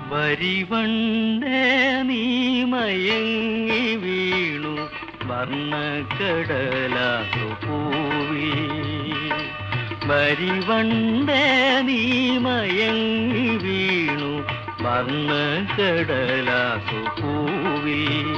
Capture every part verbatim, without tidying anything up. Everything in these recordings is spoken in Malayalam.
വരിവണ്ടേ നീ മയങ്ങി വീണു വർണ്ണക്കടലാസു പൂവിൽ. വരിവണ്ടേ നീ മയങ്ങി വീണു വർണ്ണക്കടലാസു പൂവിൽ.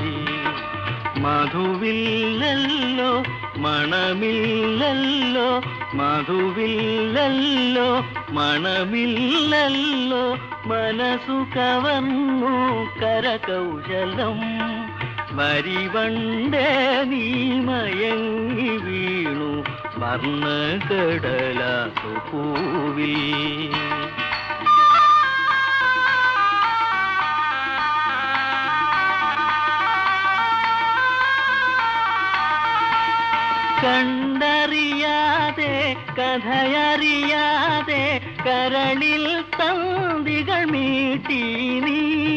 മധുവില്ലല്ലോ മണമില്ലല്ലോ മധുവില്ലല്ലോ മണമില്ലല്ലോ മനസ്സു കവർന്നു കരകൗശലം. വരിവണ്ടേ നീ മയങ്ങി വീണു വർണ്ണക്കടലാസു പൂവിൽ. കണ്ടറിയാതെ കഥയറിയാതെ കരളിൽ തന്തികൾ മീട്ടി നീ.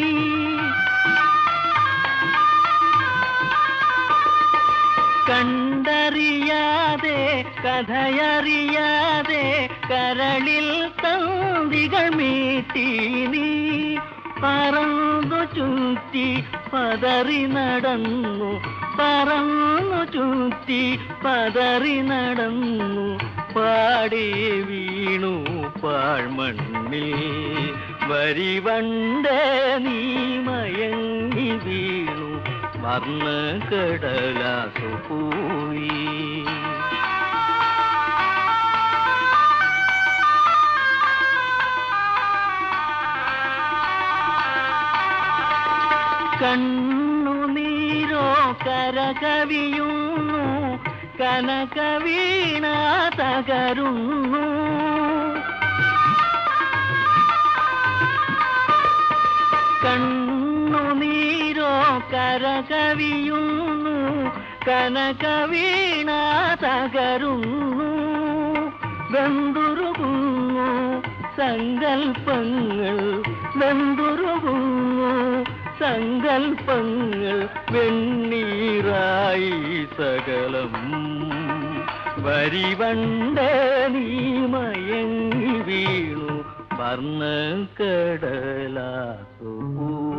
കണ്ടറിയാതെ കഥയറിയാതെ കരളിൽ തന്തികൾ മീട്ടി നീ. പറന്നു ചുറ്റി പതറി നടന്നു പറന്നു ചുറ്റി പതറി നടന്നു പാടേ വീണു പാഴ്മണ്ണിൽ. വരിവണ്ടേ നീ മയങ്ങി വീണു വർണ്ണക്കടലാസു പൂവിൽ. കണ്ണുനീരോ കരകവിയുന്നു കനകവീണ തകരുന്നു. കണ്ണുനീരോ കരകവിയുന്നു കനകവീണ തകരുന്നു. വെന്തുരുകുന്നു സങ്കൽപ്പങ്ങൾ വെന്തുരുകുന്നു സങ്കൽപ്പങ്ങൾ വെണ്ണീറായി സകലം. വരിവണ്ടേ നീ മയങ്ങി വീണു വർണ്ണക്കടലാസു.